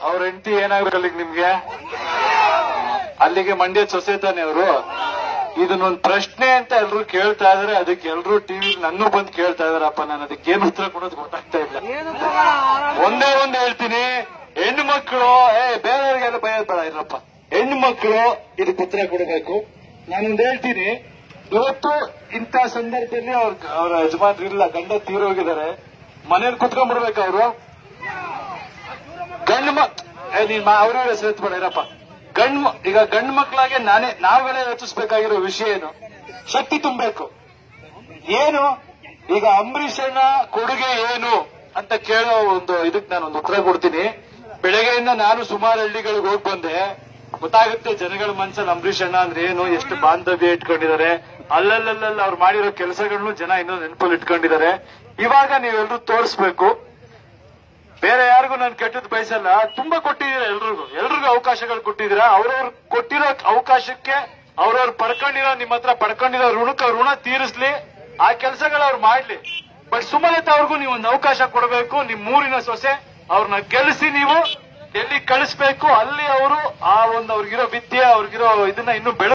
ಅವ್ರ ಹೆಂಡತಿ ಏನಾಗ್ಬೇಕು ಅಲ್ಲಿಗೆ ನಿಮ್ಗೆ? ಅಲ್ಲಿಗೆ ಮಂಡ್ಯ ಸೊಸೆ ತಾನೆ ಅವರು. ಇದನ್ನೊಂದು ಪ್ರಶ್ನೆ ಅಂತ ಎಲ್ರು ಕೇಳ್ತಾ ಇದಾರೆ. ಅದಕ್ಕೆ ಎಲ್ರು ಟಿವಿ ನನ್ನೂ ಬಂದು ಕೇಳ್ತಾ ಇದಾರಪ್ಪ. ನಾನು ಅದಕ್ಕೆ ಏನು ಉತ್ತರ ಕೊಡೋದು ಗೊತ್ತಾಗ್ತಾ ಇಲ್ಲ. ಒಂದೇ ಒಂದು ಹೇಳ್ತೀನಿ, ಹೆಣ್ಣು ಮಕ್ಕಳು ಬೇರೆಯವ್ರಿಗೆಲ್ಲ ಭಯ ಬೇಡ ಇರಪ್ಪ. ಹೆಣ್ಣು ಮಕ್ಕಳು ಇದಕ್ಕೆ ಉತ್ತರ ಕೊಡಬೇಕು. ನಾನೊಂದು ಹೇಳ್ತೀನಿ, ಇವತ್ತು ಇಂಥ ಸಂದರ್ಭದಲ್ಲಿ ಅವ್ರ ಯಜಮಾನ್ರು ಇಲ್ಲ, ಗಂಡ ತೀರೋಗಿದ್ದಾರೆ, ಮನೇಲಿ ಕುತ್ಕೊಂಡ್ಬಿಡ್ಬೇಕು ಅವರು. ಅವ್ರ ಹೆಸರು ಎತ್ಬೇಡ ಇರಪ್ಪ. ಈಗ ಗಂಡು ಮಕ್ಕಳಾಗೆ ನಾವೆಲ್ಲ ರಚಿಸಬೇಕಾಗಿರೋ ವಿಷಯ ಏನು? ಶಕ್ತಿ ತುಂಬಬೇಕು. ಏನು ಈಗ ಅಂಬರೀಷಣ್ಣ ಕೊಡುಗೆ ಏನು ಅಂತ ಕೇಳೋ ಒಂದು ಇದಕ್ಕೆ ನಾನೊಂದು ಉತ್ತರ ಕೊಡ್ತೀನಿ. ಬೆಳಗ್ಗೆಯಿಂದ ನಾನು ಸುಮಾರು ಹಳ್ಳಿಗಳಿಗೆ ಹೋಗಿ ಬಂದೆ. ಗೊತ್ತಾಗುತ್ತೆ ಜನಗಳ ಮನಸ್ಸಲ್ಲಿ ಅಂಬರೀಷಣ್ಣ ಅಂದ್ರೆ ಏನು, ಎಷ್ಟು ಬಾಂಧವ್ಯ ಇಟ್ಕೊಂಡಿದ್ದಾರೆ. ಅಲ್ಲಲ್ಲಲ್ಲ ಅವ್ರು ಮಾಡಿರೋ ಕೆಲಸಗಳನ್ನು ಜನ ಇನ್ನೂ ನೆನಪಲ್ಲಿ ಇಟ್ಕೊಂಡಿದ್ದಾರೆ. ಇವಾಗ ನೀವೆಲ್ಲರೂ ತೋರಿಸ್ಬೇಕು. ಬೇರೆ ಯಾರಿಗೂ ನಾನು ಕೆಟ್ಟದ್ದು ಬಯಸಲ್ಲ. ತುಂಬಾ ಕೊಟ್ಟಿದ್ದೀರಾ, ಎಲ್ರಿಗೂ ಅವಕಾಶಗಳು ಕೊಟ್ಟಿದ್ದೀರಾ. ಅವ್ರವ್ರು ಕೊಟ್ಟಿರೋ ಅವಕಾಶಕ್ಕೆ ಅವ್ರವ್ರು ಪಡ್ಕೊಂಡಿರೋ, ನಿಮ್ಮ ಹತ್ರ ಪಡ್ಕೊಂಡಿರೋ ಋಣ ತೀರಿಸ್ಲಿ, ಆ ಕೆಲಸಗಳು ಅವ್ರು ಮಾಡ್ಲಿ. ಬಟ್ ಸುಮಲತಾ ಅವ್ರಿಗೂ ನೀವು ಒಂದು ಅವಕಾಶ ಕೊಡಬೇಕು. ನಿಮ್ ಊರಿನ ಸೊಸೆ, ಅವ್ರನ್ನ ಗೆಲ್ಲಿಸಿ ನೀವು ಡೆಲ್ಲಿ ಕಳಿಸ್ಬೇಕು. ಅಲ್ಲಿ ಅವರು ಆ ಒಂದು ಅವ್ರಿಗಿರೋ ವಿದ್ಯೆ, ಅವ್ರಿಗಿರೋ ಇದನ್ನ ಇನ್ನೂ